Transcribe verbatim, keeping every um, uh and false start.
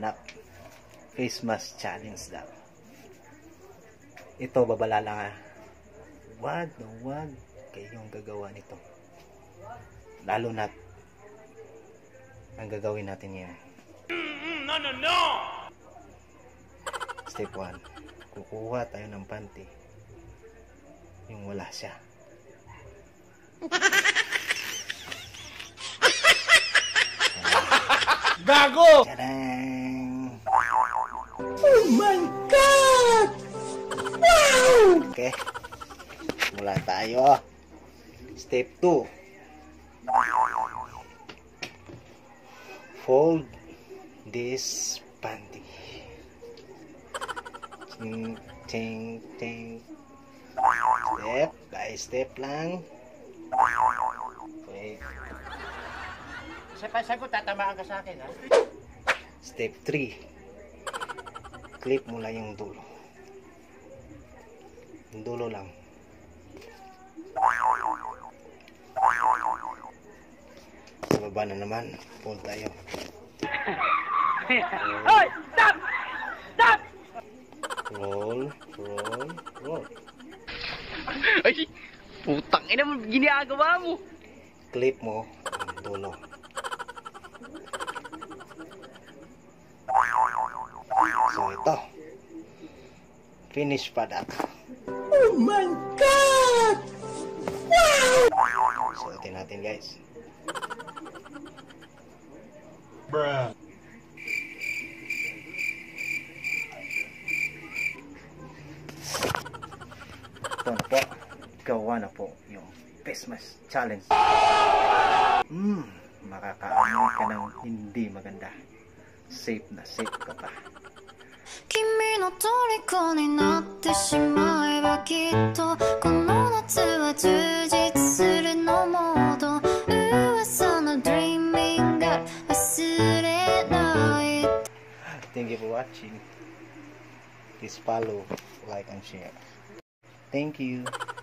anak. Face mask challenge daw. Ito, babala lang ha. Wag na wag kayong gagawa nito. Lalo na ang gagawin natin ngayon. No, no, no! Step one. Kukuha tayo ng panty. Yung wala siya. Gago! Tadang! Oh my God! Wow! Okay. Mula tayo. Step two. Fold this panty. Ting, ting, ting. Step by step lang. Okay. Sa pasagot, tatamaan ka sa akin, ha? Step three. Clip mo lang yung dulo. Yung dulo lang. Sa baba na naman. Fold tayo. Hoy! Stop! Stop! Roll, roll, roll. Ay, putang ina mo, ginagawa mo. Clip mo ang dulo. So ito. Finish product. Oh my God! Wow! Suotin natin guys. Bruh. Ito na po. Gawa na po yung face mask challenge. Hmm, makakaamoy ka ng hindi maganda. Safe na safe ka pa. 君の虜になってしまえばきっとこの夏は充実するのモード噂の dreaming が忘れない Thank you for watching. Please follow, like and share. Thank you.